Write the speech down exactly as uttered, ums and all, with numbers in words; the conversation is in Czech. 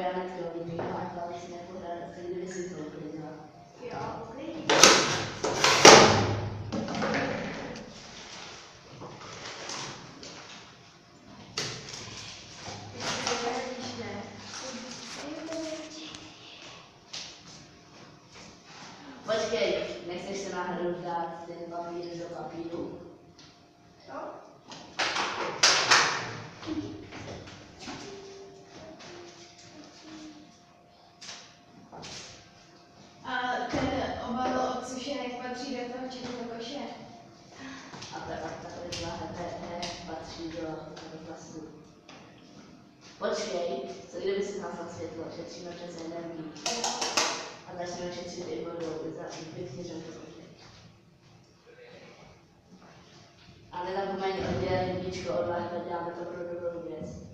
granatky hodně, a dali si nějakou granatky, kdyby si to uklidila. Jo, uklidím. Počkej, nechceš se náhodou dát ten papír do papíru? Co? A ten obal od sušenek patří do toho černého koše? A ta tak takhle láhev patří do toho plastu. Počkej, co kdyby si nás na světlo, šetříme přece energii. A začneme šetřit i vodou za pěkně, že to bude. A nezapomeň oddělat jedničko od láhve, děláme to pro dobrou věc.